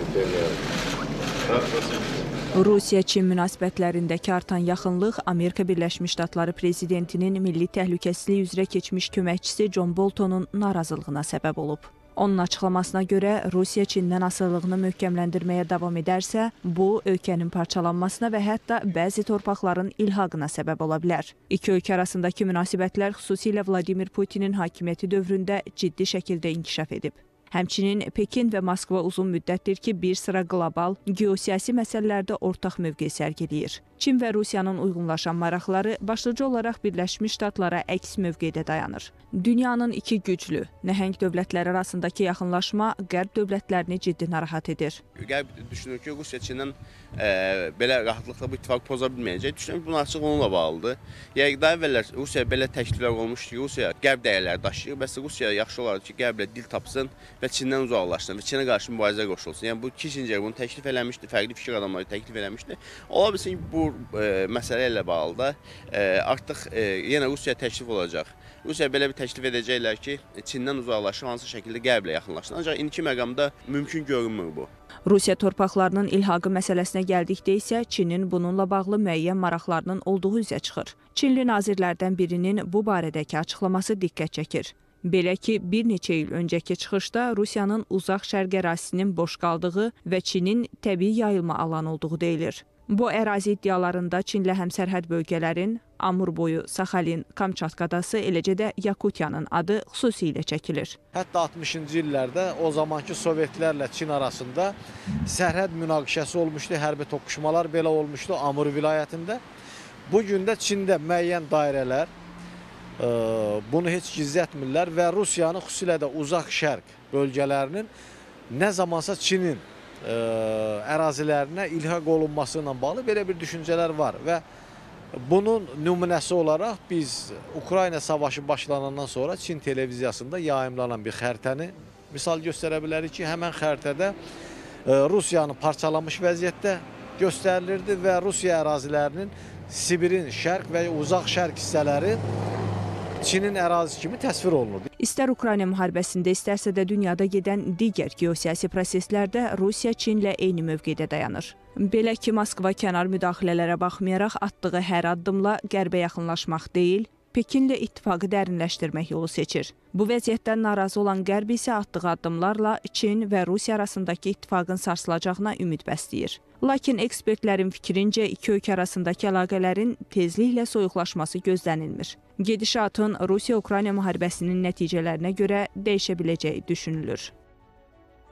Rusiya-Çin münasibətlərindəki artan yaxınlıq Amerika Birləşmiş Ştatları prezidentinin milli təhlükəsizlik üzrə keçmiş köməkçisi John Boltonun narazılığına səbəb olub. Onun açıqlamasına görə Rusiya Çindən asılılığını möhkəmləndirməyə davam edərsə, bu ölkənin parçalanmasına və hətta bəzi torpaqların ilhaqına səbəb ola bilər. İki ölkə arasındakı münasibətlər xüsusilə Vladimir Putinin hakimiyyəti dövründə ciddi şəkildə inkişaf edib. Həmçinin Pekin və Moskva uzun müddətdir ki, bir sıra qlobal, geosiyasi məsələlərdə ortaq mövqe sərgiləyir. Çin və Rusiyanın uyğunlaşan maraqları başlıca olaraq Birləşmiş Ştatlara əks mövqedə dayanır. Dünyanın iki güclü, nəhəng dövlətləri arasındakı yaxınlaşma Qərb dövlətlərini ciddi narahat edir. Qərb düşünür ki, Rusiya Çindən belə rahatlıqla bu ittifaqı poza bilməyəcək. Düşünürəm ki, bunun açıq onunla bağlıdır. Yəni, daha əvvəllər Rusiya belə təkliflər olmuşdu ki, Rusiya Qərb dəyərləri daşıyır. Bəs Rusiya yaxşı olardı ki, Qərblə dil tapsın və Çindən uzaqlaşsın və Çinə qarşı mübarizə qoşulsun. Yəni, bu Kissinger bunu təklif eləmişdi, fərqli fikir adamları təklif eləmişdi. Ola bilsin ki, bu məsələ ilə bağlı da artıq yenə Rusiya təklif olacaq. Rusiya belə bir təklif edəcəklər ki, Çindən uzaqlaşır, hansı şəkildə Qərblə yaxınlaşsın. Ancaq indiki məqamda mümkün görünmür bu. Rusiya torpaqlarının ilhaqı məsələsinə gəldikdə isə Çinin bununla bağlı müəyyən maraqlarının olduğu üzə çıxır. Çinli nazirlərdən birinin bu barədəki açıqlaması diqqət çəkir. Belə ki, bir neçə il öncəki çıxışda Rusiyanın uzaq şərq ərazisinin boş qaldığı və Çinin təbii yayılma alanı olduğu deyilir. Bu ərazi iddialarında Çinlə həmsərhəd bölgələrin Amur boyu, Saxalin, Kamçatk adası, eləcə də Yakutiyanın adı xüsusilə çəkilir. Hətta 60-cı illərdə o zamanki Sovetlərlə Çin arasında sərhəd münaqişəsi olmuşdu, hərbi toqquşmalar belə olmuşdu Amur vilayətində. Bugün də Çində müəyyən dairələr bunu heç gizlətmirlər və Rusiyanın xüsusilə də uzaq şərq bölgələrinin nə zamansa Çinin ərazilərinə ilhaq olunması ilə bağlı belə bir düşüncələr var və bunun nümunəsi olaraq biz Ukrayna savaşı başlanandan sonra Çin televiziyasında yayımlanan bir xəritəni misal göstərə bilərik ki, həmən xəritədə Rusiyanın parçalanmış vəziyyətdə göstərilirdi və Rusiya ərazilərinin Sibirin şərq və uzaq şərq hissələri Çinin ərazisi kimi təsvir olunurdu. İstər Ukrayna müharibəsində, istərsə də dünyada gedən digər geosiyasi proseslərdə Rusiya Çinlə eyni mövqedə dayanır. Belə ki, Moskva kənar müdaxilələrə baxmayaraq atdığı hər addımla Qərbə yaxınlaşmaq deyil, Pekinlə ittifaqı dərinləşdirmək yolu seçir. Bu vəziyyətdən narazı olan Qərb isə atdığı addımlarla Çin və Rusiya arasındakı ittifaqın sarsılacağına ümid bəsləyir. Lakin ekspertlərin fikrincə iki ölkə arasındakı əlaqələrin tezliklə soyuqlaşması gözlənilmir. Gedişatın Rusiya-Ukrayna müharibəsinin nəticələrinə görə dəyişə biləcəyi düşünülür.